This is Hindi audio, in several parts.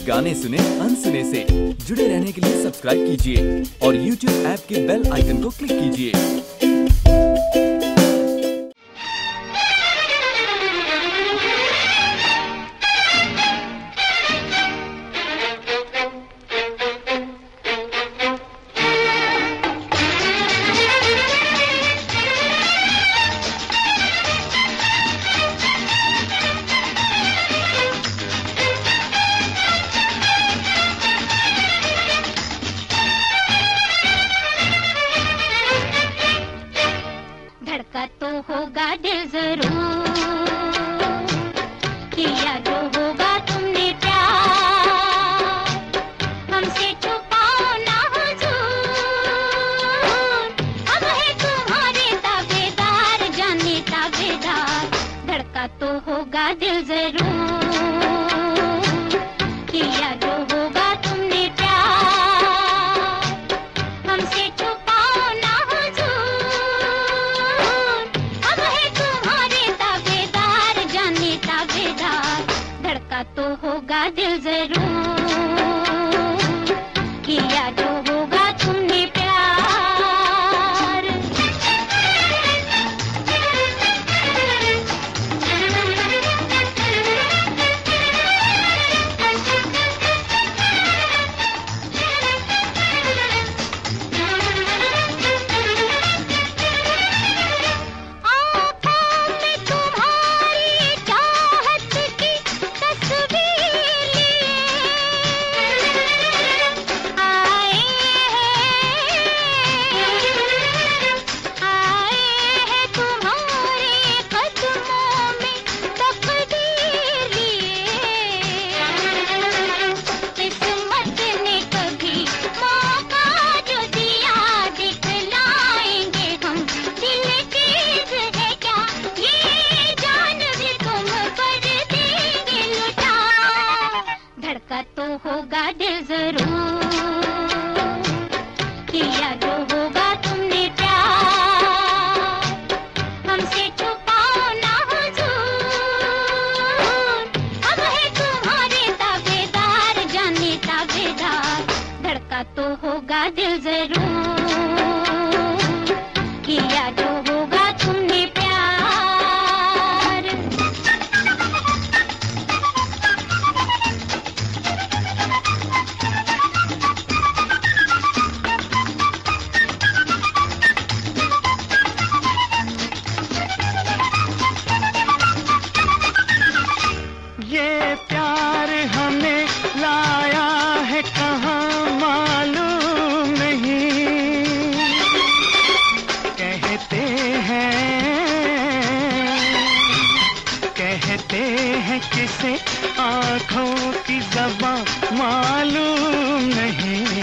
गाने सुने अनसुने से। जुड़े रहने के लिए सब्सक्राइब कीजिए और YouTube ऐप के बेल आइकन को क्लिक कीजिए। धड़का तो होगा दिल जरूर, किया जो होगा तुमने प्यार, हमसे छुपाओ ना हुजूर, हम है तुम्हारे ताबेदार, जाने ताबेदार। धड़का तो होगा दिल जरूर, किया जो होगा तुमने प्यार, हमसे छुपाओ ना तो होगा दिल जरूर, किया जो होगा तुमने प्यार। तो होगा दिल जरूर, किया जो होगा तुमने प्यार, हमसे छुपाओ ना हुजूर, हम है तुम्हारे ताबेदार, जाने ताबेदार। धड़का तो होगा दिल जरूर, किया जो होगा तुमने प्यार। ये प्यार हमें लाया है कहाँ मालूम नहीं, कहते हैं किसे आँखों की ज़बां मालूम नहीं,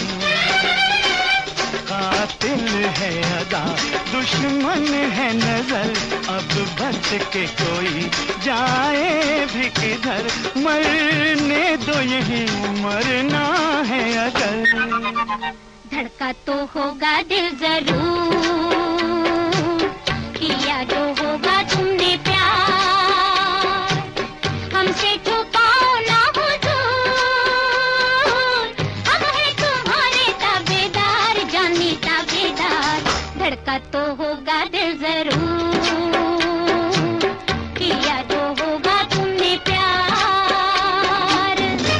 कातिल है अदा दुश्मन है नजर, अब बच के कोई जाए भी किधर, मरने दो यही मरना है अगर। धड़का तो होगा दिल जरूर, किया जो होगा तुमने प्यार, हमसे छुपाओ ना हुजूर, हम है तुम्हारे ताबेदार, जाने ताबेदार। धड़का तो होगा दिल जरूर, किया जो होगा तुमने प्यार।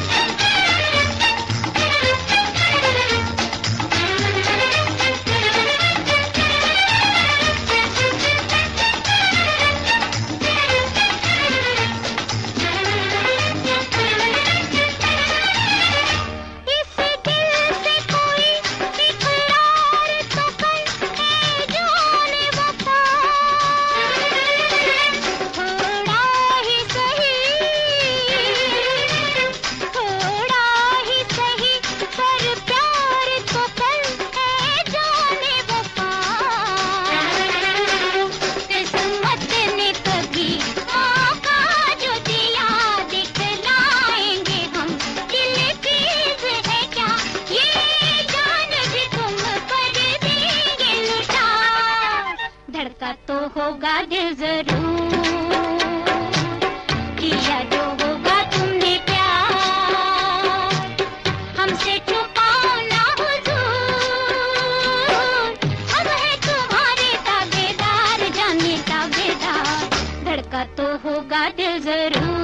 होगा दिल जरूर, किया जो होगा तुमने प्यार, धड़का तो होगा दिल जरूर।